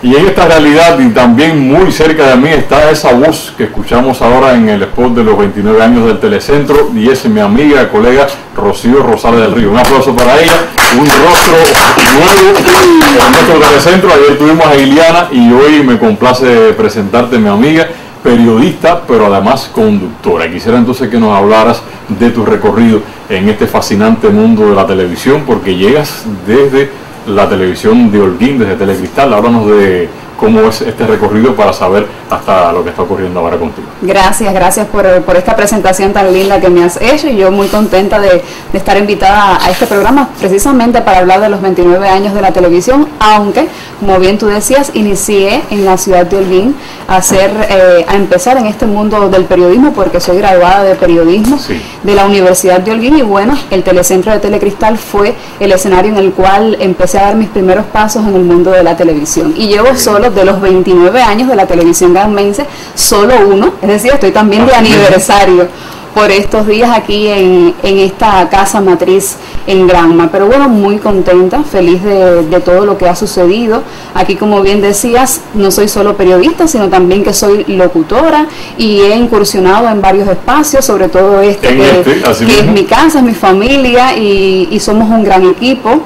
Y en esta realidad, y también muy cerca de mí, está esa voz que escuchamos ahora en el spot de los 29 años del Telecentro, y es mi amiga, colega Rocío Rosales del Río. Un aplauso para ella, un rostro nuevo en nuestro Telecentro. Ayer tuvimos a Iliana y hoy me complace presentarte, mi amiga, periodista, pero además conductora. Quisiera entonces que nos hablaras de tu recorrido en este fascinante mundo de la televisión, porque llegas desde la televisión de Holguín, desde Telecristal. Háblanos de cómo es este recorrido para saber hasta lo que está ocurriendo ahora contigo. Gracias por esta presentación tan linda que me has hecho, y yo muy contenta de estar invitada a este programa precisamente para hablar de los 29 años de la televisión, aunque, como bien tú decías, inicié en la ciudad de Holguín a empezar en este mundo del periodismo, porque soy graduada de periodismo de la Universidad de Holguín, y bueno, el Telecentro de Telecristal fue el escenario en el cual empecé a dar mis primeros pasos en el mundo de la televisión, y llevo solo de los 29 años de la televisión granmense, solo uno, es decir, estoy también de aniversario por estos días aquí en esta casa matriz en Granma. Pero bueno, muy contenta, feliz de todo lo que ha sucedido. Aquí, como bien decías, no soy solo periodista, sino también que soy locutora, y he incursionado en varios espacios, sobre todo que es mi casa, es mi familia, y somos un gran equipo.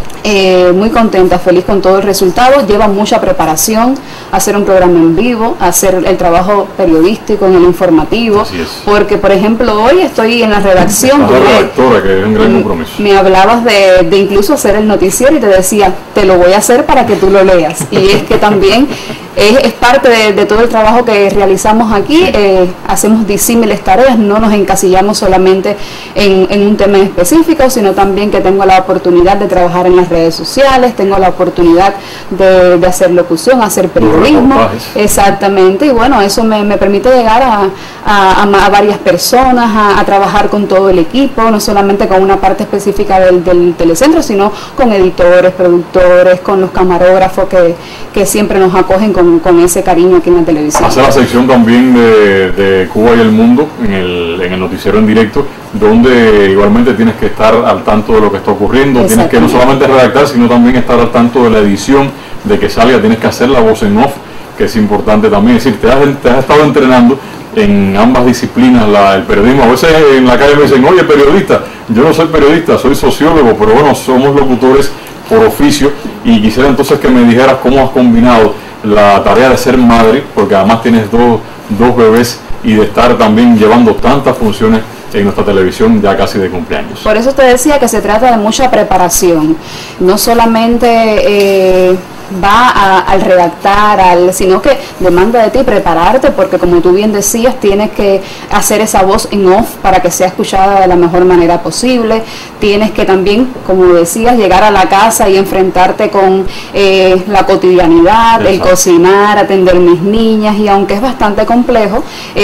Muy contenta, feliz con todo el resultado. Lleva mucha preparación hacer un programa en vivo, hacer el trabajo periodístico en el informativo, porque por ejemplo hoy estoy en la redacción. Redactora, que es un gran compromiso. Me hablabas de incluso hacer el noticiero, y te decía, te lo voy a hacer para que tú lo leas, y es que también es parte de todo el trabajo que realizamos aquí. Hacemos disímiles tareas, no nos encasillamos solamente en un tema específico, sino también que tengo la oportunidad de trabajar en las redes sociales, tengo la oportunidad de hacer locución, hacer periodismo, exactamente, y bueno, eso me permite llegar a varias personas, a trabajar con todo el equipo, no solamente con una parte específica del Telecentro, sino con editores, productores, con los camarógrafos que siempre nos acogen con ese cariño aquí en la televisión. Hace la sección también de Cuba y el mundo en el noticiero en directo, donde igualmente tienes que estar al tanto de lo que está ocurriendo, tienes que no solamente redactar, sino también estar al tanto de la edición, de que salga, tienes que hacer la voz en off, que es importante también. Es decir, te has estado entrenando en ambas disciplinas, el periodismo. A veces en la calle me dicen, oye, periodista, yo no soy periodista, soy sociólogo, pero bueno, somos locutores por oficio, y quisiera entonces que me dijeras cómo has combinado la tarea de ser madre, porque además tienes dos bebés, y de estar también llevando tantas funciones en nuestra televisión ya casi de cumpleaños. Por eso te decía que se trata de mucha preparación, no solamente va al redactar, sino que demanda de ti prepararte, porque como tú bien decías, tienes que hacer esa voz en off para que sea escuchada de la mejor manera posible. Tienes que también, como decías, llegar a la casa y enfrentarte con la cotidianidad, el cocinar, atender mis niñas, y aunque es bastante complejo,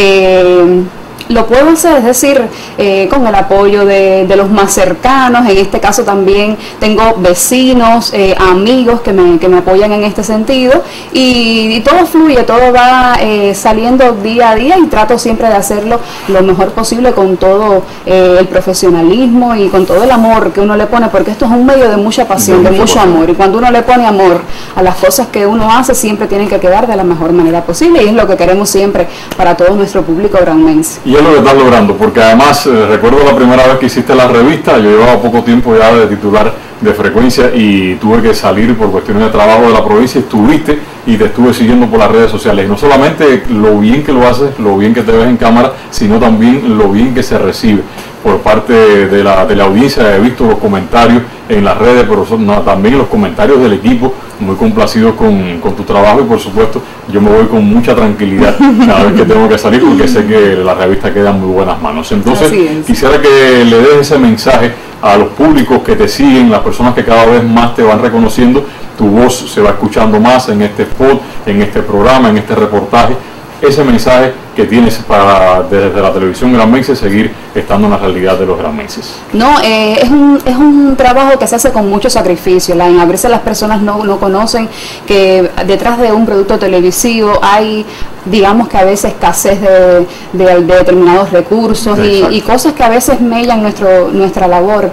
lo puedo hacer, es decir, con el apoyo de los más cercanos. En este caso también tengo vecinos, amigos que me apoyan en este sentido, y todo fluye, todo va saliendo día a día, y trato siempre de hacerlo lo mejor posible con todo el profesionalismo y con todo el amor que uno le pone, porque esto es un medio de mucha pasión, de mucho amor, y cuando uno le pone amor a las cosas que uno hace, siempre tienen que quedar de la mejor manera posible, y es lo que queremos siempre para todo nuestro público granmense. Y es lo que estás logrando, porque además recuerdo la primera vez que hiciste la revista, yo llevaba poco tiempo ya de titular de Frecuencia, y tuve que salir por cuestiones de trabajo de la provincia, estuviste y te estuve siguiendo por las redes sociales, y no solamente lo bien que lo haces, lo bien que te ves en cámara, sino también lo bien que se recibe por parte de la audiencia. He visto los comentarios en las redes, pero también los comentarios del equipo, muy complacidos con tu trabajo, y por supuesto yo me voy con mucha tranquilidad cada vez que tengo que salir, porque sé que la revista queda en muy buenas manos. Entonces quisiera que le des ese mensaje a los públicos que te siguen, las personas que cada vez más te van reconociendo, tu voz se va escuchando más en este spot, en este programa, en este reportaje. Ese mensaje que tienes para desde la televisión granmense seguir estando en la realidad de los granmenses? No, es un trabajo que se hace con mucho sacrificio. A veces las personas no conocen que detrás de un producto televisivo hay, digamos que a veces escasez de determinados recursos y cosas que a veces mellan nuestra labor.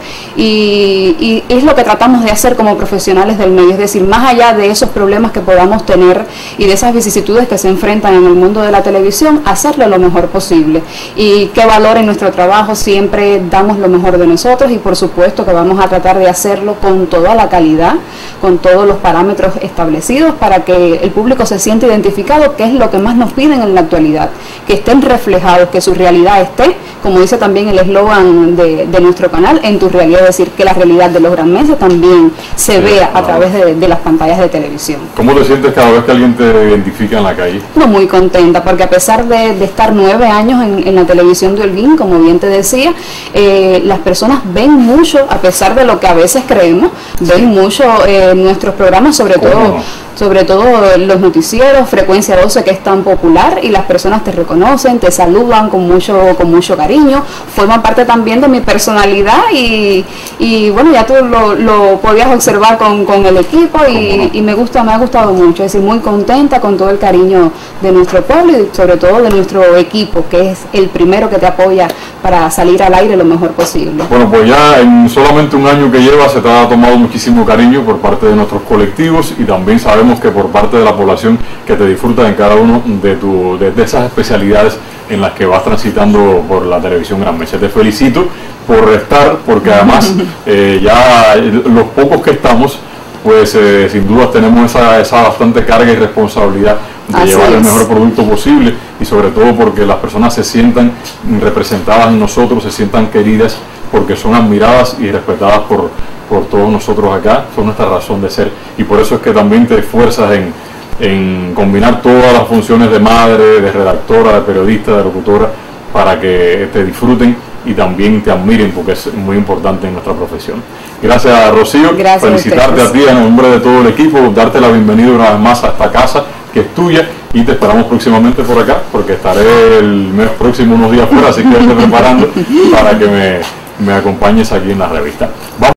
Y es lo que tratamos de hacer como profesionales del medio, es decir, más allá de esos problemas que podamos tener y de esas vicisitudes que se enfrentan en el mundo de la televisión, hacerlo lo mejor posible. Y que valoren nuestro trabajo, siempre damos lo mejor de nosotros y por supuesto que vamos a tratar de hacerlo con toda la calidad, con todos los parámetros establecidos para que el público se sienta identificado, que es lo que más nos piden en la actualidad, que estén reflejados, que su realidad esté, como dice también el eslogan de nuestro canal, en tu realidad, es decir, que la realidad de los granmenses también se vea a través de las pantallas de televisión. ¿Cómo te sientes cada vez que alguien te identifica en la calle? No, muy contenta, porque a pesar de estar 9 años en la televisión de Holguín, como bien te decía, las personas ven mucho, a pesar de lo que a veces creemos, ven mucho nuestros programas, sobre todo los noticieros, Frecuencia 12, que es tan popular, y las personas te reconocen, te saludan con mucho cariño, forman parte también de mi personalidad y bueno, ya tú lo podías observar con el equipo y me ha gustado mucho, es decir, muy contenta con todo el cariño de nuestro pueblo y sobre todo de nuestro equipo, que es el primero que te apoya para salir al aire lo mejor posible. Bueno, pues ya en solamente un año que lleva se te ha tomado muchísimo cariño por parte de nuestros colectivos y también sabemos que por parte de la población que te disfruta en cada uno de esas especialidades en las que vas transitando por la televisión granmense. Te felicito por estar, porque además ya los pocos que estamos, pues sin duda tenemos esa bastante carga y responsabilidad de llevar el mejor producto posible y sobre todo porque las personas se sientan representadas en nosotros, se sientan queridas porque son admiradas y respetadas por todos nosotros acá, son nuestra razón de ser y por eso es que también te esfuerzas en combinar todas las funciones de madre, de redactora, de periodista, de locutora para que te disfruten y también te admiren porque es muy importante en nuestra profesión. Gracias, Rocío. Gracias. Felicitarte a ti en nombre de todo el equipo, darte la bienvenida una vez más a esta casa que es tuya y te esperamos próximamente por acá porque estaré el mes próximo unos días fuera, así que vete preparando para que me acompañes aquí en la revista. Vamos.